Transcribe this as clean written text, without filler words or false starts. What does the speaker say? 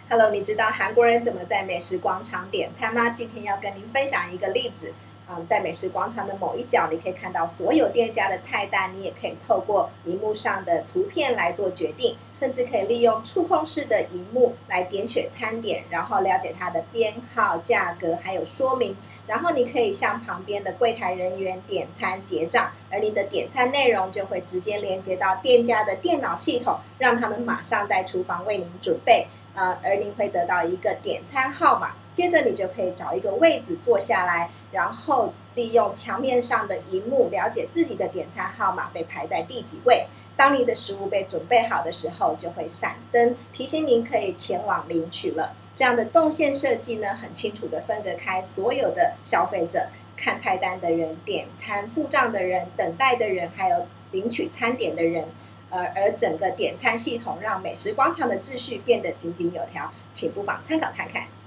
Hello，你知道韩国人怎么在美食广场点餐吗？今天要跟您分享一个例子。在美食广场的某一角，你可以看到所有店家的菜单，你也可以透过荧幕上的图片来做决定，甚至可以利用触控式的荧幕来点选餐点，然后了解它的编号、价格还有说明。然后你可以向旁边的柜台人员点餐结账，而你的点餐内容就会直接连接到店家的电脑系统，让他们马上在厨房为您准备。而您会得到一个点餐号码，接着你就可以找一个位置坐下来，然后利用墙面上的荧幕了解自己的点餐号码被排在第几位。当你的食物被准备好的时候，就会闪灯提醒您可以前往领取了。这样的动线设计呢，很清楚地分隔开所有的消费者，看菜单的人、点餐付账的人、等待的人，还有领取餐点的人。而整个点餐系统让美食广场的秩序变得井井有条，请不妨参考看看。